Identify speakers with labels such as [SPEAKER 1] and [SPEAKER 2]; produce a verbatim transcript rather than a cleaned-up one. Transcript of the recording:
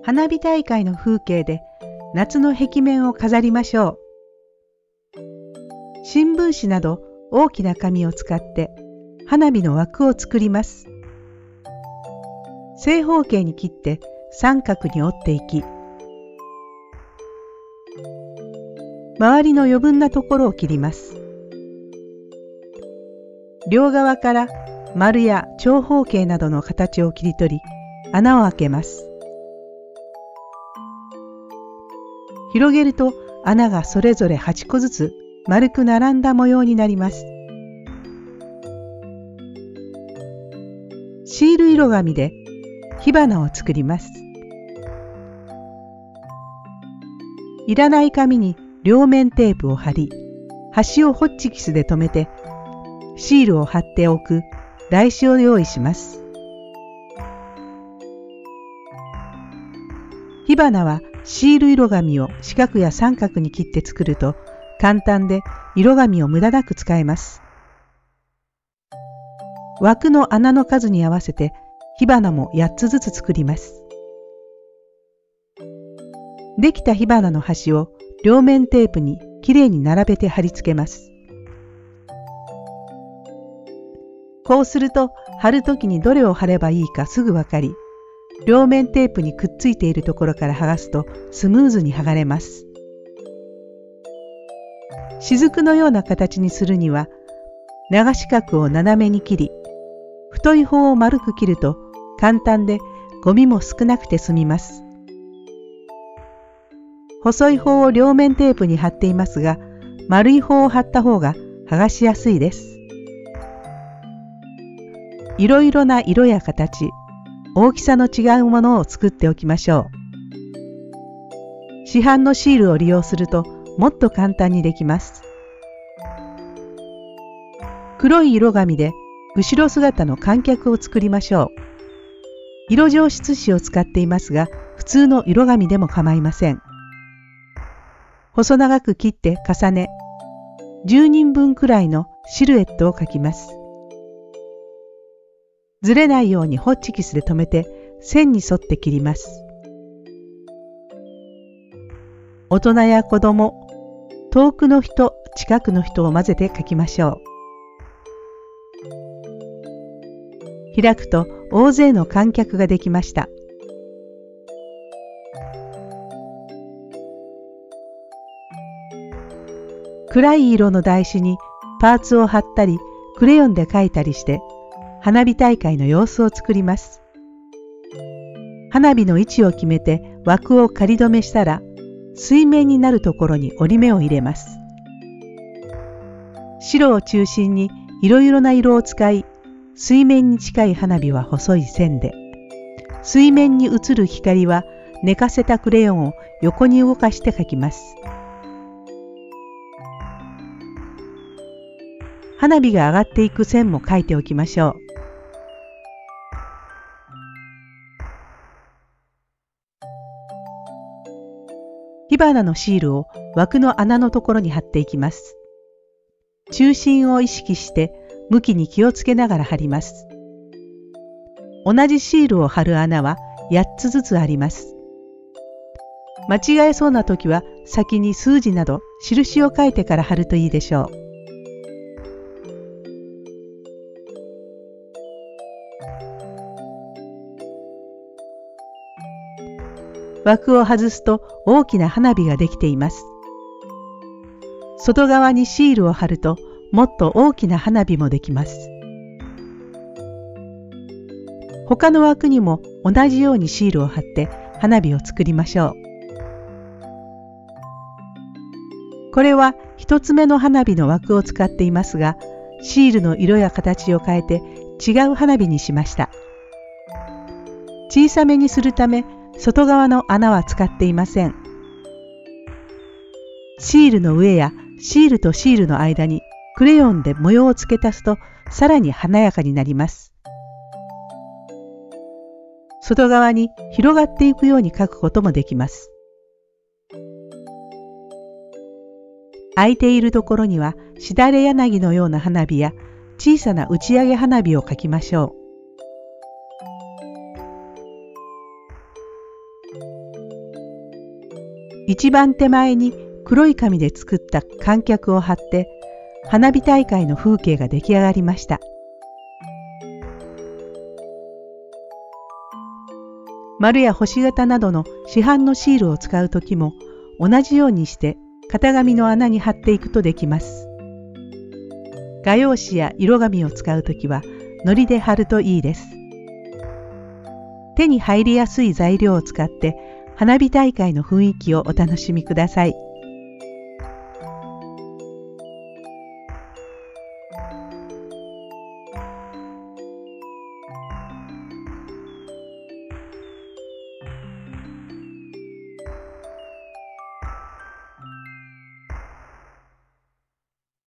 [SPEAKER 1] 花火大会の風景で夏の壁面を飾りましょう。新聞紙など大きな紙を使って花火の枠を作ります。正方形に切って三角に折っていき、周りの余分なところを切ります。両側から丸や長方形などの形を切り取り、穴を開けます。広げると穴がそれぞれはちこずつ丸く並んだ模様になります。シール色紙で火花を作ります。いらない紙に両面テープを貼り、端をホッチキスで留めて、シールを貼っておく台紙を用意します。火花はシール色紙を四角や三角に切って作ると簡単で色紙を無駄なく使えます。枠の穴の数に合わせて火花もやっつずつ作ります。できた火花の端を両面テープにきれいに並べて貼り付けます。こうすると貼るときにどれを貼ればいいかすぐわかり、両面テープにくっついているところから剥がすとスムーズに剥がれます。雫のような形にするには、長四角を斜めに切り、太い方を丸く切ると簡単でゴミも少なくて済みます。細い方を両面テープに貼っていますが、丸い方を貼った方が剥がしやすいです。いろいろな色や形、大きさの違うものを作っておきましょう。市販のシールを利用するともっと簡単にできます。黒い色紙で後ろ姿の観客を作りましょう。色上質紙を使っていますが、普通の色紙でも構いません。細長く切って重ね、じゅうにんぶんくらいのシルエットを描きます。ずれないようにホッチキスで留めて線に沿って切ります。大人や子供、遠くの人、近くの人を混ぜて描きましょう。開くと大勢の観客ができました。暗い色の台紙にパーツを貼ったり、クレヨンで描いたりして、花火大会の様子を作ります。花火の位置を決めて枠を仮止めしたら、水面になるところに折り目を入れます。白を中心にいろいろな色を使い、水面に近い花火は細い線で、水面に映る光は寝かせたクレヨンを横に動かして描きます。花火が上がっていく線も描いておきましょう。火花のシールを枠の穴のところに貼っていきます。中心を意識して向きに気をつけながら貼ります。同じシールを貼る穴はやっつずつあります。間違えそうな時は先に数字など印を書いてから貼るといいでしょう。枠を外すと大きな花火ができています。外側にシールを貼るともっと大きな花火もできます。他の枠にも同じようにシールを貼って花火を作りましょう。これは一つ目の花火の枠を使っていますが、シールの色や形を変えて違う花火にしました。小さめにするため外側の穴は使っていません。シールの上やシールとシールの間にクレヨンで模様を付け足すとさらに華やかになります。外側に広がっていくように描くこともできます。空いているところにはしだれ柳のような花火や小さな打ち上げ花火を描きましょう。 一番手前に黒い紙で作った観客を貼って花火大会の風景が出来上がりました。丸や星型などの市販のシールを使うときも同じようにして型紙の穴に貼っていくとできます。画用紙や色紙を使うときは糊で貼るといいです。手に入りやすい材料を使って花火大会の雰囲気をお楽しみください。